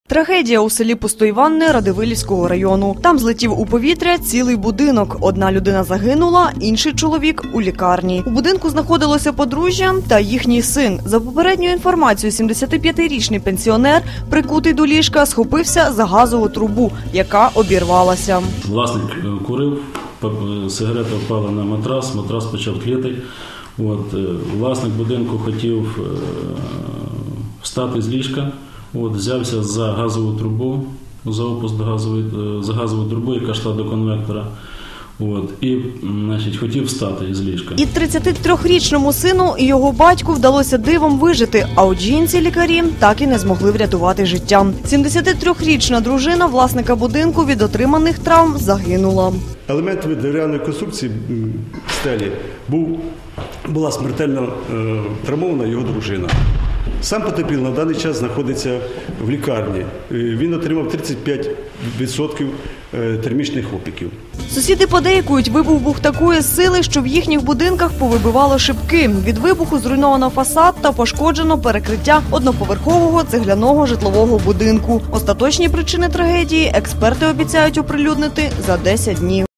Трагедія у селі Пустоїванне Радивилівського району. Там злетів у повітря цілий будинок. Одна людина загинула, інший чоловік у лікарні. У будинку знаходилося подружжя та їхній син. За попередньою інформацією, 75-річний пенсіонер, прикутий до ліжка, схопився за газову трубу, яка обірвалася. Власник курив, сигарета впала на матрас почав тліти. Власник будинку хотів встати з ліжка. Взявся за газову трубу, за опуск за газову трубу, яка йшла до конвектора. І хотів встати з ліжка. І 33-річному сину і його батьку вдалося дивом вижити, а от жінці-лікарі так і не змогли врятувати життя. 73-річна дружина власника будинку від отриманих травм загинула. Елементами дерев'яної конструкції стелі була смертельно травмована його дружина. Сам потерпілий на даний час знаходиться в лікарні. Він отримав 35% термічних опіків. Сусіди подейкують, вибух був такої сили, що в їхніх будинках повибивало шибки. Від вибуху зруйновано фасад та пошкоджено перекриття одноповерхового цегляного житлового будинку. Остаточні причини трагедії експерти обіцяють оприлюднити за 10 днів.